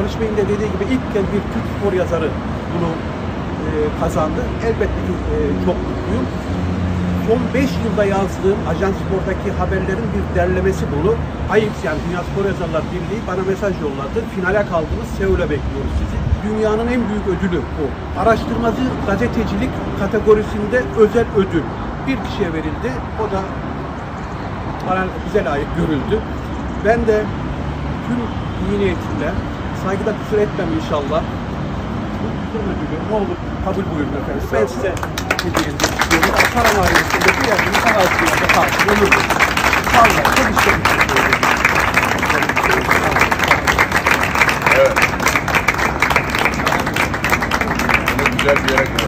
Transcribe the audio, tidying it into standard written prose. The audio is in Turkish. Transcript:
Barış Bey'in de dediği gibi ilk kez bir Türk spor yazarı bunu kazandı. Elbette ki çok mutluyum. Son 5 yılda yazdığım Ajans Spor'daki haberlerin bir derlemesi bunu. AYIPS yani Dünya Spor Yazarlar Birliği bana mesaj yolladı. Finale kaldınız, Seul'e bekliyoruz sizi. Dünyanın en büyük ödülü bu. Araştırmacı gazetecilik kategorisinde özel ödül bir kişiye verildi. O da bana bize layık görüldü. Ben de tüm iyi niyetimle, saygıda kusur etmem inşallah. Bu ödülü ne olur kabul buyurun efendim. Ben size hediye etmek istiyorum. Paran ailesinde bir yerdeniz ağzınızda kalsın. Olur mu? Vallahi çok istedim. Evet. Güzel bir yere